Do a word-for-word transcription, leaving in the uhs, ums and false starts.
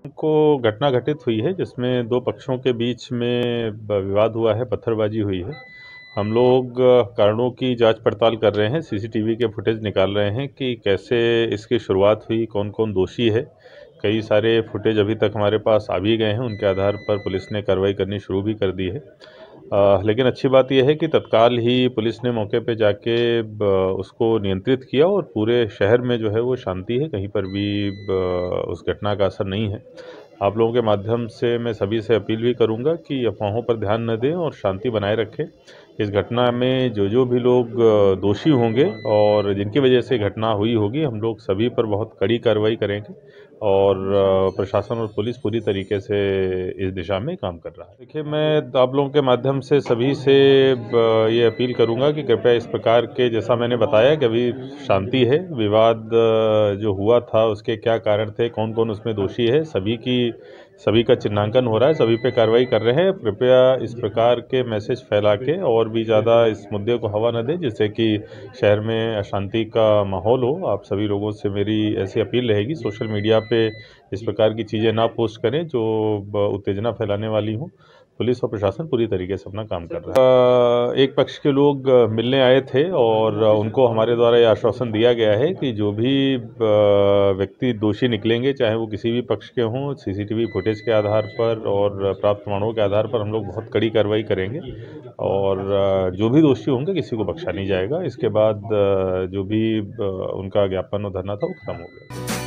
को घटना घटित हुई है जिसमें दो पक्षों के बीच में ब- विवाद हुआ है, पत्थरबाजी हुई है। हम लोग अ, कारणों की जांच पड़ताल कर रहे हैं, सीसीटीवी के फुटेज निकाल रहे हैं कि कैसे इसकी शुरुआत हुई, कौन कौन दोषी है। कई सारे फुटेज अभी तक हमारे पास आ भी गए हैं, उनके आधार पर पुलिस ने कार्रवाई करनी शुरू भी कर दी है। अ, लेकिन अच्छी बात यह है कि तत्काल ही पुलिस ने मौके पे जाके ब- उसको नियंत्रित किया और पूरे शहर में जो है वो शांति है, कहीं पर भी ब- उस घटना का असर नहीं है। आप लोगों के माध्यम से मैं सभी से अपील भी करूंगा कि अफवाहों पर ध्यान न दें और शांति बनाए रखें। इस घटना में जो जो भी लोग अ, दोषी होंगे और जिनकी वजह से घटना हुई होगी, हम लोग सभी पर बहुत कड़ी कार्रवाई करेंगे और अ, प्रशासन और पुलिस पूरी तरीके से इस दिशा में काम कर रहा है। देखिए, मैं आप लोगों के माध्यम से सभी से ब- ये अपील करूंगा कि कृपया इस प्रकार के, जैसा मैंने बताया कि अभी शांति है, विवाद अ, जो हुआ था उसके क्या कारण थे, कौन कौन उसमें दोषी है, सभी की सभी का चिन्हांकन हो रहा है, सभी पे कार्रवाई कर रहे हैं। कृपया इस प्रकार के मैसेज फैला के और भी ज़्यादा इस मुद्दे को हवा न दें, जिससे कि शहर में अशांति का माहौल हो। आप सभी लोगों से मेरी ऐसी अपील रहेगी, सोशल मीडिया पे इस प्रकार की चीज़ें ना पोस्ट करें जो ब- उत्तेजना फैलाने वाली हों। पुलिस और प्रशासन पूरी तरीके से अपना काम कर रहा है। अ, एक पक्ष के लोग अ, मिलने आए थे और अ, उनको हमारे द्वारा ये आश्वासन दिया गया है कि जो भी अ, व्यक्ति दोषी निकलेंगे, चाहे वो किसी भी पक्ष के हों, सीसीटीवी फुटेज के आधार पर और प्राप्त प्रमाणों के आधार पर हम लोग बहुत कड़ी कार्रवाई करेंगे और अ, जो भी दोषी होंगे किसी को बख्शा नहीं जाएगा। इसके बाद अ, जो भी अ, उनका ज्ञापन और धरना था वो खत्म हो गया।